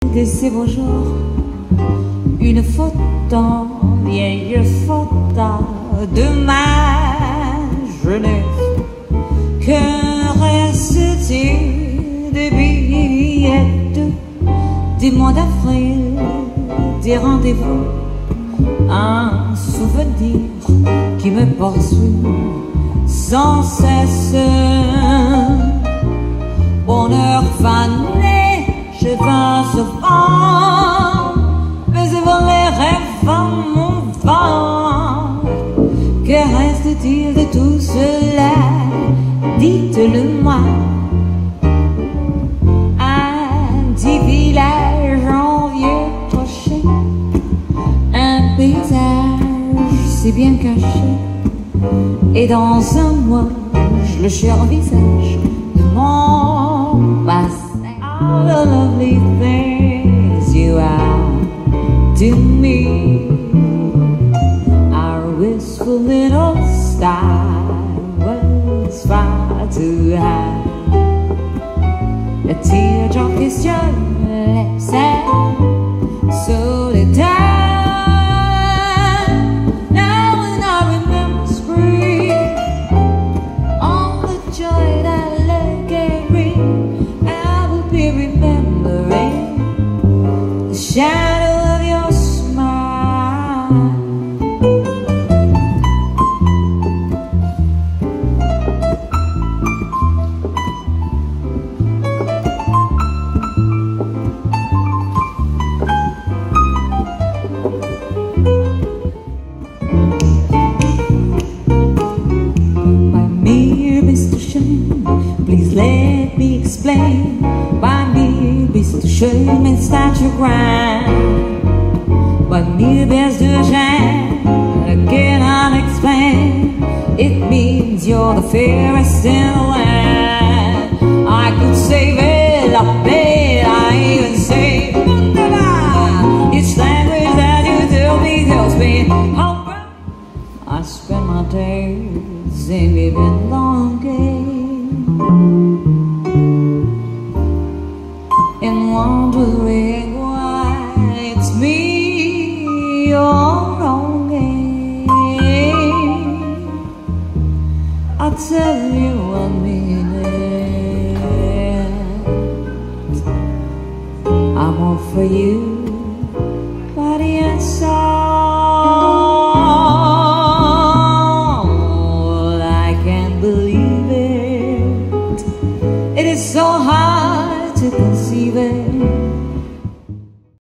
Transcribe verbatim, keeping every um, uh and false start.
de ces beaux jours, une photo, vieille photo de ma jeunesse. Que reste-t-il des billettes du mois d'avril, des rendez-vous, un souvenir qui me poursuit sans cesse. Bonheur fané, cheveux souvent, mais les rêves en mon vent. Que reste-t-il de tout cela? Dites-le-moi. Un petit village en vieux clocher, un paysage si bien caché, et dans un mois le cher visage de mon passé. All the lovely things you are to me, our wistful little star was far too high. A teardrop kissed your lips and so did I. Now when I remember spring, all the joy that love gave me, I will be remembering the shadow of your smile. Please let me explain why mere bist du schön, wenn staat your grind. Why mere bist du schön, I cannot explain. It means you're the fairest in the land. I could say bella, bella, I even say wunderbar. Each language that you tell me tells me how proud I spend my days in living longing and wondering why it's me you're wronging. I'll tell you one minute, I'm all for you, body and soul.